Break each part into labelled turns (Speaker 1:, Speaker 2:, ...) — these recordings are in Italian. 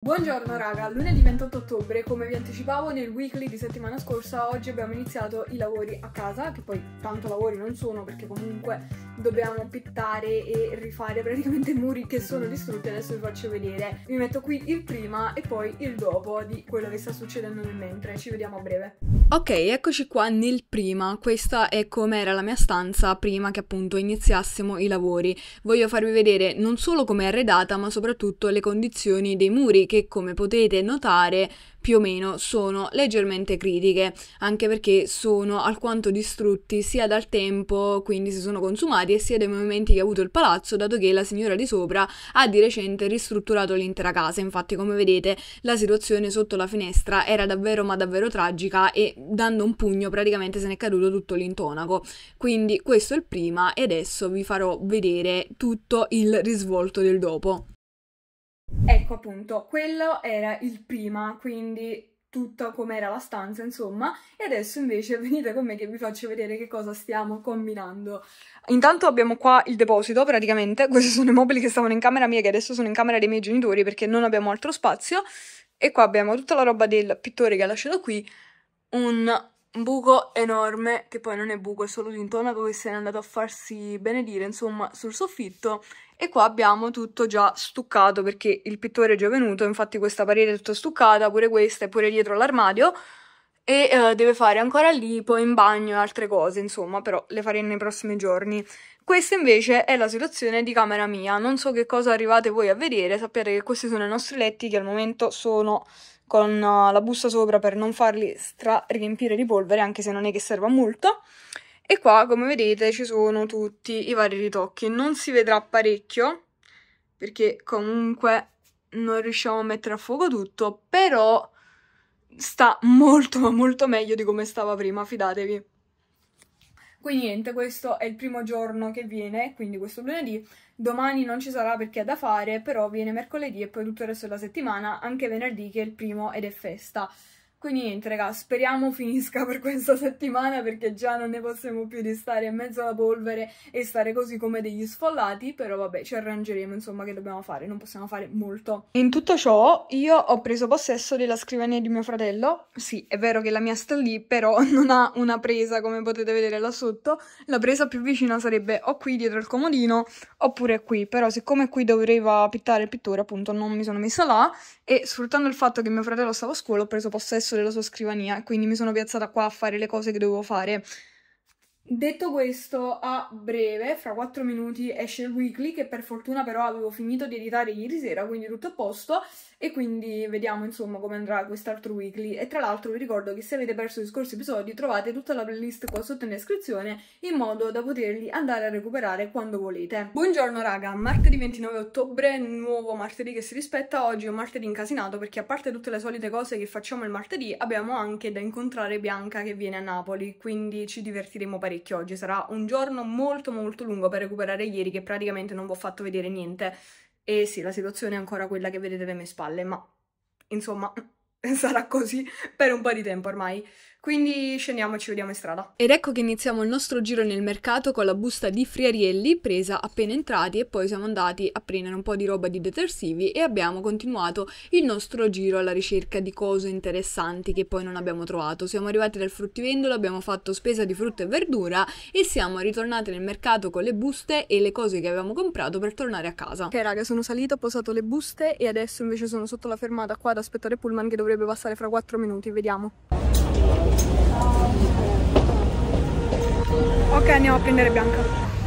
Speaker 1: Buongiorno raga, lunedì 28 ottobre, come vi anticipavo nel weekly di settimana scorsa, oggi abbiamo iniziato i lavori a casa, che poi tanto lavori non sono perché comunque dobbiamo pittare e rifare praticamente muri che sono distrutti. Adesso vi faccio vedere, vi metto qui il prima e poi il dopo di quello che sta succedendo nel mentre, ci vediamo a breve. Ok, eccoci qua nel prima, questa è com'era la mia stanza prima che appunto iniziassimo i lavori. Voglio farvi vedere non solo com'è arredata ma soprattutto le condizioni dei muri che, come potete notare, più o meno sono leggermente critiche, anche perché sono alquanto distrutti sia dal tempo, quindi si sono consumati, e sia dai movimenti che ha avuto il palazzo, dato che la signora di sopra ha di recente ristrutturato l'intera casa. Infatti, come vedete, la situazione sotto la finestra era davvero ma davvero tragica e dando un pugno praticamente se n'è caduto tutto l'intonaco. Quindi questo è il prima e adesso vi farò vedere tutto il risvolto del dopo. Ecco appunto, quello era il prima, quindi tutta com'era la stanza insomma, e adesso invece venite con me che vi faccio vedere che cosa stiamo combinando. Intanto abbiamo qua il deposito praticamente, questi sono i mobili che stavano in camera mia che adesso sono in camera dei miei genitori perché non abbiamo altro spazio, e qua abbiamo tutta la roba del pittore che ha lasciato qui, un buco enorme, che poi non è buco, è solo l'intonaco che se n'è andato a farsi benedire insomma sul soffitto. E qua abbiamo tutto già stuccato perché il pittore è già venuto, infatti questa parete è tutta stuccata, pure questa e pure dietro l'armadio, e deve fare ancora lì, poi in bagno e altre cose, insomma, però le faremo nei prossimi giorni. Questa invece è la situazione di camera mia, non so che cosa arrivate voi a vedere, sappiate che questi sono i nostri letti che al momento sono con la busta sopra per non farli riempire di polvere, anche se non è che serva molto. E qua, come vedete, ci sono tutti i vari ritocchi. Non si vedrà parecchio, perché comunque non riusciamo a mettere a fuoco tutto, però sta molto, ma molto meglio di come stava prima, fidatevi. Quindi niente, questo è il primo giorno che viene, quindi questo lunedì. Domani non ci sarà perché è da fare, però viene mercoledì e poi tutto il resto della settimana, anche venerdì che è il primo ed è festa. Quindi niente raga, speriamo finisca per questa settimana perché già non ne possiamo più di stare in mezzo alla polvere e stare così come degli sfollati, però vabbè ci arrangeremo, insomma, che dobbiamo fare, non possiamo fare molto. In tutto ciò io ho preso possesso della scrivania di mio fratello. Sì, è vero che la mia sta lì, però non ha una presa come potete vedere là sotto. La presa più vicina sarebbe o qui dietro il comodino oppure qui, però siccome qui doveva pittare il pittore appunto non mi sono messa là, e sfruttando il fatto che mio fratello stava a scuola ho preso possesso della sua scrivania, quindi mi sono piazzata qua a fare le cose che dovevo fare. Detto questo, a breve, fra 4 minuti esce il weekly, che per fortuna però avevo finito di editare ieri sera, quindi tutto a posto, e quindi vediamo insomma come andrà quest'altro weekly. E tra l'altro vi ricordo che se avete perso gli scorsi episodi trovate tutta la playlist qua sotto in descrizione, in modo da poterli andare a recuperare quando volete. Buongiorno raga, martedì 29 ottobre, nuovo martedì che si rispetta. Oggi è un martedì incasinato perché a parte tutte le solite cose che facciamo il martedì, abbiamo anche da incontrare Bianca che viene a Napoli, quindi ci divertiremo parecchio. Oggi sarà un giorno molto molto lungo per recuperare ieri che praticamente non vi ho fatto vedere niente, e sì, la situazione è ancora quella che vedete alle mie spalle, ma insomma sarà così per un po' di tempo ormai. Quindi scendiamo e ci vediamo in strada. Ed ecco che iniziamo il nostro giro nel mercato con la busta di Friarielli presa appena entrati, e poi siamo andati a prendere un po' di roba di detersivi e abbiamo continuato il nostro giro alla ricerca di cose interessanti che poi non abbiamo trovato. Siamo arrivati dal fruttivendolo, abbiamo fatto spesa di frutta e verdura e siamo ritornati nel mercato con le buste e le cose che avevamo comprato per tornare a casa. Ok raga, sono salita, ho posato le buste e adesso invece sono sotto la fermata qua ad aspettare il pullman che dovrebbe passare fra 4 minuti, vediamo. Ok, andiamo a prendere Bianca.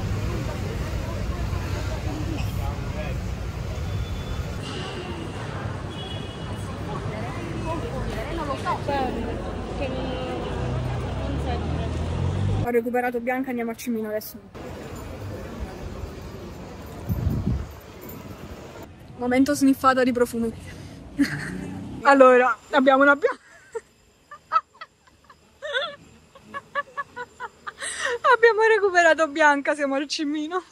Speaker 1: Ho recuperato Bianca, andiamo al cimino adesso. Momento sniffata di profumi. Allora, abbiamo una Bianca. Abbiamo recuperato Bianca, siamo al cimino.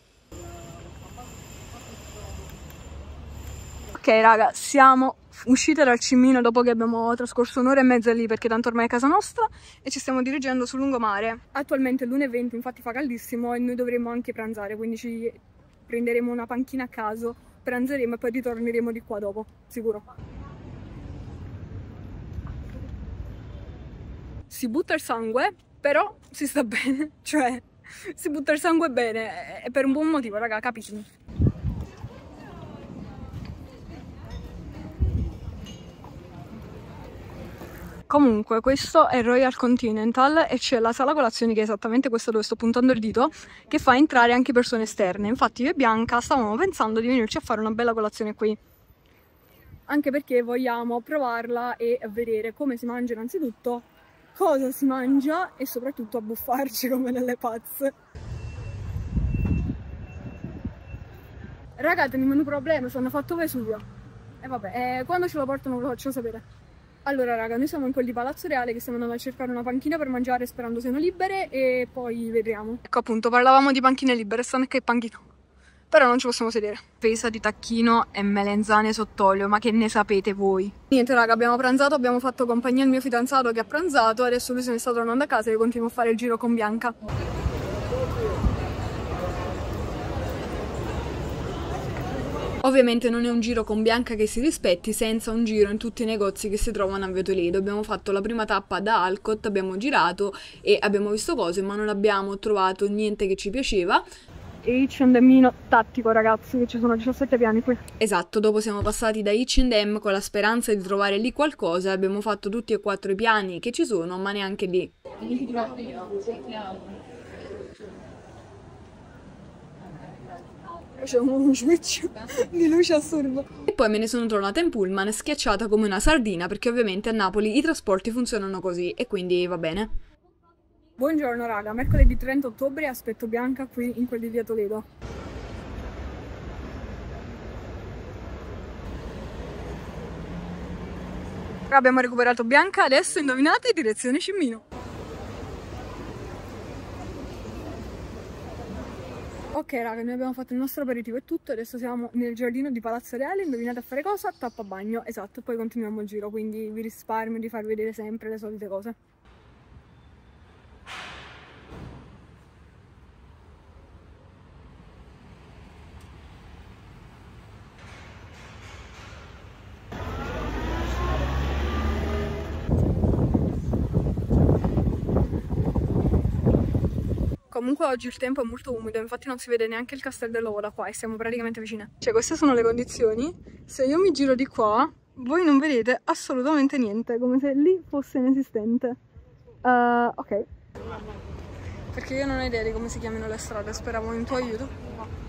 Speaker 1: Ok raga, siamo uscite dal cimino dopo che abbiamo trascorso un'ora e mezza lì perché tanto ormai è casa nostra, e ci stiamo dirigendo sul lungomare. Attualmente è l'1:20, infatti fa caldissimo e noi dovremmo anche pranzare, quindi ci prenderemo una panchina a caso pranzeremo e poi ritorneremo di qua dopo, sicuro. Si butta il sangue, però si sta bene, cioè si butta il sangue bene, e per un buon motivo, raga, capitemi. Comunque, questo è Royal Continental e c'è la sala colazioni, che è esattamente questa dove sto puntando il dito, che fa entrare anche persone esterne. Infatti io e Bianca stavamo pensando di venirci a fare una bella colazione qui, anche perché vogliamo provarla e vedere come si mangia innanzitutto, cosa si mangia e soprattutto abbuffarci come delle pazze. Ragazzi, non ho problema, sono fatto Vesuvio. E vabbè, quando ce lo portano ve lo faccio sapere. Allora raga, noi siamo in quel di Palazzo Reale, che stiamo andando a cercare una panchina per mangiare sperando siano libere, e poi vedremo. Ecco appunto, parlavamo di panchine libere, stanno che panchino. Però non ci possiamo sedere. Pesa di tacchino e melenzane sott'olio, ma che ne sapete voi? Niente raga, abbiamo pranzato, abbiamo fatto compagnia al mio fidanzato che ha pranzato, adesso lui se ne sta tornando a casa e io continuo a fare il giro con Bianca. Ovviamente non è un giro con Bianca che si rispetti senza un giro in tutti i negozi che si trovano a Via Toledo. Abbiamo fatto la prima tappa da Alcott, abbiamo girato e abbiamo visto cose, ma non abbiamo trovato niente che ci piaceva. H&M tattico ragazzi, che ci sono 17 piani qui. Esatto, dopo siamo passati da H&M con la speranza di trovare lì qualcosa, abbiamo fatto tutti e 4 i piani che ci sono, ma neanche lì. C'è uno switch di luce assurdo. E poi me ne sono tornata in pullman schiacciata come una sardina, perché ovviamente a Napoli i trasporti funzionano così e quindi va bene. Buongiorno raga, mercoledì 30 ottobre aspetto Bianca qui in quel di Via Toledo. Abbiamo recuperato Bianca, adesso indovinate, direzione Cimmino. Ok raga, noi abbiamo fatto il nostro aperitivo e tutto, adesso siamo nel giardino di Palazzo Reale, indovinate a fare cosa? Tappa bagno, esatto, e poi continuiamo il giro, quindi vi risparmio di far vedere sempre le solite cose. Comunque oggi il tempo è molto umido, infatti non si vede neanche il Castel dell'Ovo da qua e siamo praticamente vicine. Cioè queste sono le condizioni, se io mi giro di qua voi non vedete assolutamente niente, come se lì fosse inesistente. Ok. Perché io non ho idea di come si chiamino le strade, speravo in tuo aiuto.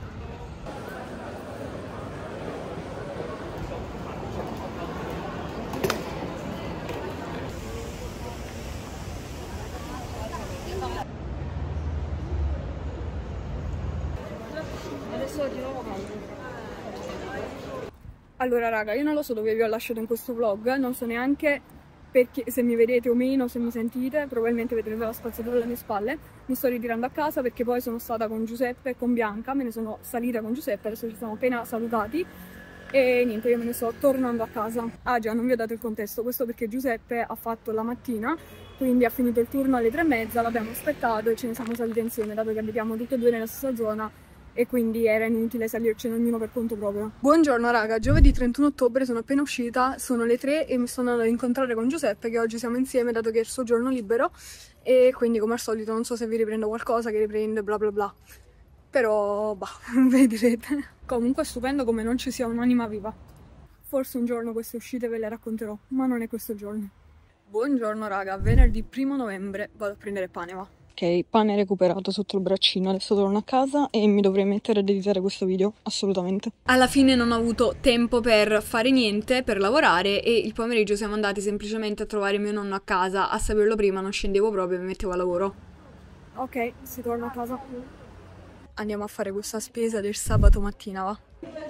Speaker 1: Allora raga, io non lo so dove vi ho lasciato in questo vlog, non so neanche perché, se mi vedete o meno, se mi sentite, probabilmente vedrete la spazzatura alle mie spalle. Mi sto ritirando a casa perché poi sono stata con Giuseppe e con Bianca, me ne sono salita con Giuseppe, adesso ci siamo appena salutati e niente, io me ne sto tornando a casa. Ah già, non vi ho dato il contesto, questo perché Giuseppe ha fatto la mattina, quindi ha finito il turno alle 3:30, l'abbiamo aspettato e ce ne siamo salite insieme, dato che abitiamo tutte e due nella stessa zona e quindi era inutile salircene ognuno per conto proprio. Buongiorno raga, giovedì 31 ottobre, sono appena uscita, sono le 3 e mi sto andando ad incontrare con Giuseppe, che oggi siamo insieme dato che è il suo giorno libero, e quindi come al solito non so se vi riprendo qualcosa, che riprende bla bla bla, però bah, vedrete. Comunque è stupendo come non ci sia un'anima viva. Forse un giorno queste uscite ve le racconterò, ma non è questo il giorno. Buongiorno raga, venerdì 1° novembre vado a prendere pane, va. Ok, pane recuperato sotto il braccino, adesso torno a casa e mi dovrei mettere ad editare questo video, assolutamente. Alla fine non ho avuto tempo per fare niente, per lavorare, e il pomeriggio siamo andati semplicemente a trovare mio nonno a casa. A saperlo prima non scendevo proprio e mi mettevo a lavoro. Ok, si torna a casa. Andiamo a fare questa spesa del sabato mattina, va?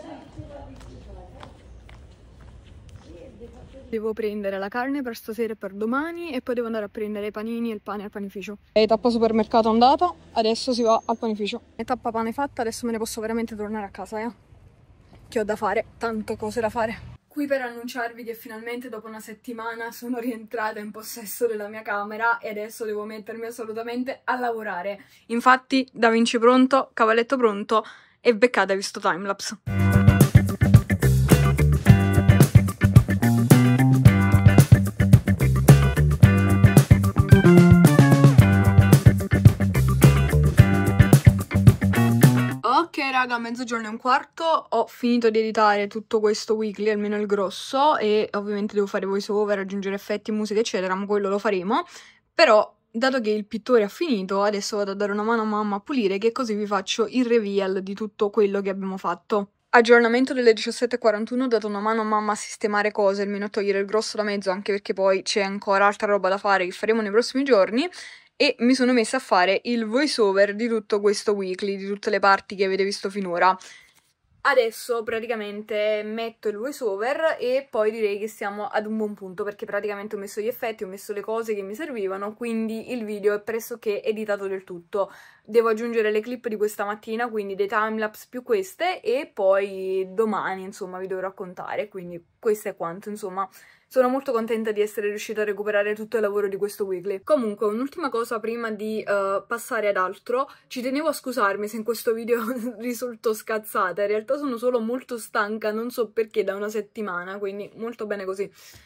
Speaker 1: Devo prendere la carne per stasera e per domani e poi devo andare a prendere i panini e il pane al panificio. E tappa supermercato andata, adesso si va al panificio. E tappa pane fatta, adesso me ne posso veramente tornare a casa, che ho da fare, tante cose da fare. Qui per annunciarvi che finalmente dopo una settimana sono rientrata in possesso della mia camera e adesso devo mettermi assolutamente a lavorare. Infatti, Da Vinci pronto, cavalletto pronto e beccate visto timelapse. raga, 12:15, ho finito di editare tutto questo weekly, almeno il grosso, e ovviamente devo fare voice over, aggiungere effetti, musica eccetera, ma quello lo faremo. Però, dato che il pittore ha finito, adesso vado a dare una mano a mamma a pulire, che così vi faccio il reveal di tutto quello che abbiamo fatto. Aggiornamento delle 17:41, ho dato una mano a mamma a sistemare cose, almeno a togliere il grosso da mezzo, anche perché poi c'è ancora altra roba da fare che faremo nei prossimi giorni. E mi sono messa a fare il voice over di tutto questo weekly, di tutte le parti che avete visto finora. Adesso praticamente metto il voice over e poi direi che siamo ad un buon punto, perché praticamente ho messo gli effetti, ho messo le cose che mi servivano, quindi il video è pressoché editato del tutto. Devo aggiungere le clip di questa mattina, quindi dei timelapse più queste, e poi domani insomma vi devo raccontare, quindi questo è quanto insomma. Sono molto contenta di essere riuscita a recuperare tutto il lavoro di questo weekly. Comunque, un'ultima cosa prima di passare ad altro. Ci tenevo a scusarmi se in questo video risulto scazzata. In realtà sono solo molto stanca, non so perché, da una settimana, quindi molto bene così.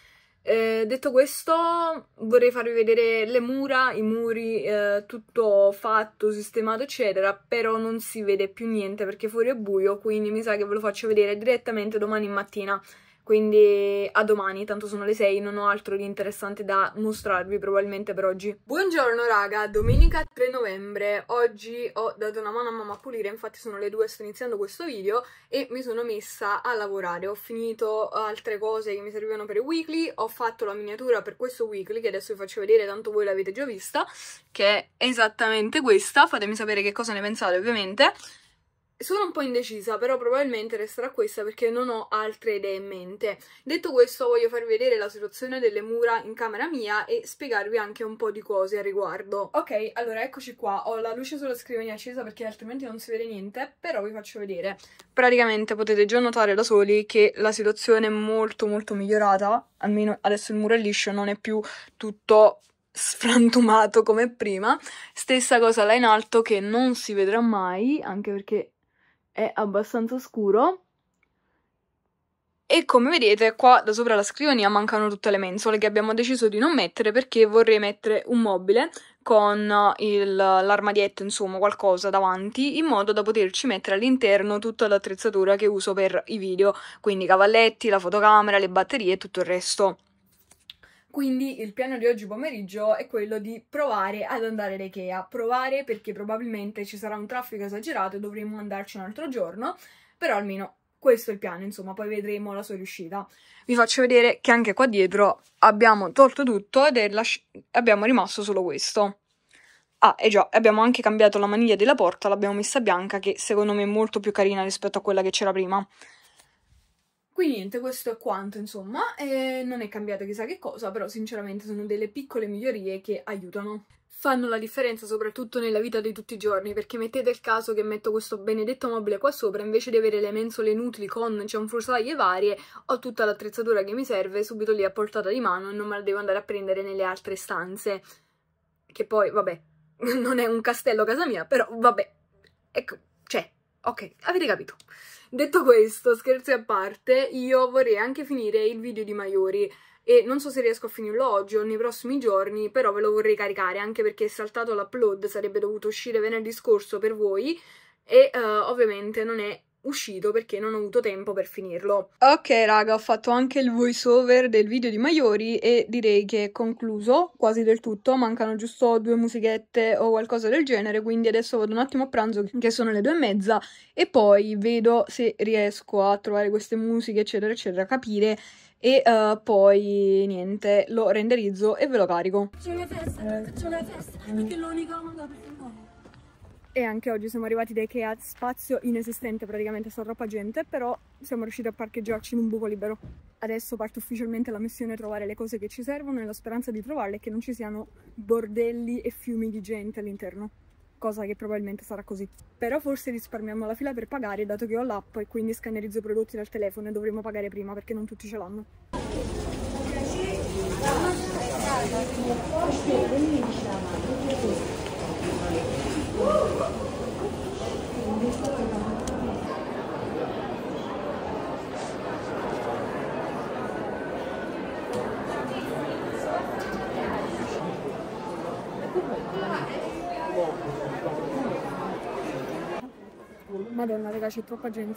Speaker 1: Detto questo, vorrei farvi vedere le mura, i muri, tutto fatto, sistemato, eccetera, però non si vede più niente perché fuori è buio, quindi mi sa che ve lo faccio vedere direttamente domani mattina. Quindi a domani, tanto sono le 6, non ho altro di interessante da mostrarvi probabilmente per oggi. Buongiorno raga, domenica 3 novembre, oggi ho dato una mano a mamma a pulire, infatti sono le 2, sto iniziando questo video e mi sono messa a lavorare. Ho finito altre cose che mi servivano per il weekly, ho fatto la miniatura per questo weekly che adesso vi faccio vedere, tanto voi l'avete già vista, che è esattamente questa, fatemi sapere che cosa ne pensate ovviamente. Sono un po' indecisa, però probabilmente resterà questa perché non ho altre idee in mente. Detto questo, voglio farvi vedere la situazione delle mura in camera mia e spiegarvi anche un po' di cose a riguardo. Ok, allora eccoci qua. Ho la luce sulla scrivania accesa perché altrimenti non si vede niente, però vi faccio vedere. Praticamente potete già notare da soli che la situazione è molto migliorata. Almeno adesso il muro è liscio, non è più tutto sfrantumato come prima. Stessa cosa là in alto che non si vedrà mai, anche perché è abbastanza scuro. E come vedete qua da sopra la scrivania mancano tutte le mensole che abbiamo deciso di non mettere perché vorrei mettere un mobile con l'armadietto, insomma qualcosa davanti, in modo da poterci mettere all'interno tutta l'attrezzatura che uso per i video, quindi i cavalletti, la fotocamera, le batterie e tutto il resto. Quindi il piano di oggi pomeriggio è quello di provare ad andare da Ikea. Provare perché probabilmente ci sarà un traffico esagerato e dovremo andarci un altro giorno, però almeno questo è il piano, insomma, poi vedremo la sua riuscita. Vi faccio vedere che anche qua dietro abbiamo tolto tutto ed abbiamo rimasto solo questo. Ah, e già, abbiamo anche cambiato la maniglia della porta, l'abbiamo messa bianca, che secondo me è molto più carina rispetto a quella che c'era prima. Quindi niente, questo è quanto, insomma, e non è cambiato chissà che cosa, però sinceramente sono delle piccole migliorie che aiutano. Fanno la differenza soprattutto nella vita di tutti i giorni, perché mettete il caso che metto questo benedetto mobile qua sopra, invece di avere le mensole inutili con cianfrusaglie varie, ho tutta l'attrezzatura che mi serve subito lì a portata di mano e non me la devo andare a prendere nelle altre stanze. Che poi, vabbè, non è un castello casa mia, però vabbè, ecco, c'è, ok, avete capito. Detto questo, scherzi a parte, io vorrei anche finire il video di Mayuri e non so se riesco a finirlo oggi o nei prossimi giorni, però ve lo vorrei caricare anche perché è saltato l'upload, sarebbe dovuto uscire venerdì scorso per voi e ovviamente non è uscito perché non ho avuto tempo per finirlo. Ok raga, ho fatto anche il voice over del video di Mayuri e direi che è concluso quasi del tutto, mancano giusto 2 musichette o qualcosa del genere, quindi adesso vado un attimo a pranzo che sono le 2:30 e poi vedo se riesco a trovare queste musiche eccetera eccetera, capire e poi niente, lo renderizzo e ve lo carico. E anche oggi siamo arrivati da Ikea, spazio inesistente, praticamente sta troppa gente, però siamo riusciti a parcheggiarci in un buco libero. Adesso parte ufficialmente la missione trovare le cose che ci servono e la speranza di trovarle è che non ci siano bordelli e fiumi di gente all'interno, cosa che probabilmente sarà così. Però forse risparmiamo la fila per pagare, dato che ho l'app e quindi scannerizzo i prodotti dal telefono e dovremo pagare prima perché non tutti ce l'hanno. Madonna, raga, c'è troppa gente.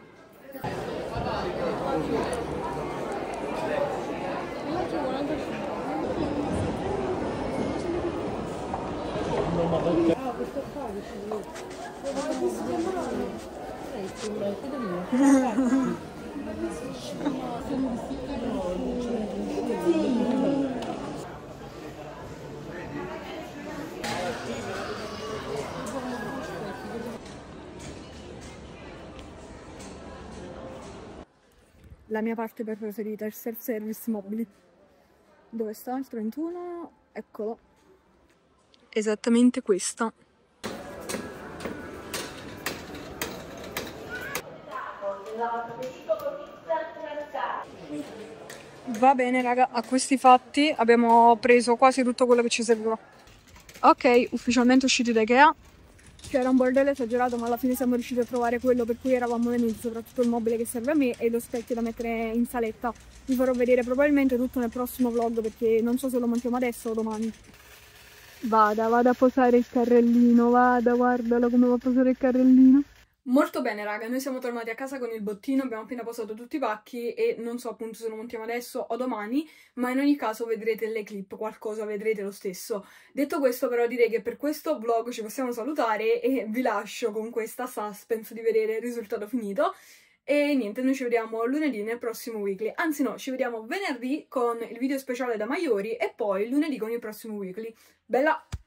Speaker 1: La mia parte preferita, il self-service mobili. Dove sta il 31? Eccolo. Esattamente questa. Va bene raga, a questi fatti abbiamo preso quasi tutto quello che ci serviva. Ok, ufficialmente usciti da Ikea. C'era un bordello esagerato, ma alla fine siamo riusciti a trovare quello per cui eravamo venuti, soprattutto il mobile che serve a me e lo specchio da mettere in saletta. Vi farò vedere probabilmente tutto nel prossimo vlog, perché non so se lo montiamo adesso o domani. Vada a posare il carrellino, guardalo come va a posare il carrellino. Molto bene raga, noi siamo tornati a casa con il bottino, abbiamo appena posato tutti i pacchi e non so appunto se lo montiamo adesso o domani, ma in ogni caso vedrete le clip, qualcosa vedrete lo stesso. Detto questo però direi che per questo vlog ci possiamo salutare e vi lascio con questa suspense di vedere il risultato finito. E niente, noi ci vediamo lunedì nel prossimo weekly, anzi no, ci vediamo venerdì con il video speciale da Maiori e poi lunedì con il prossimo weekly. Bella!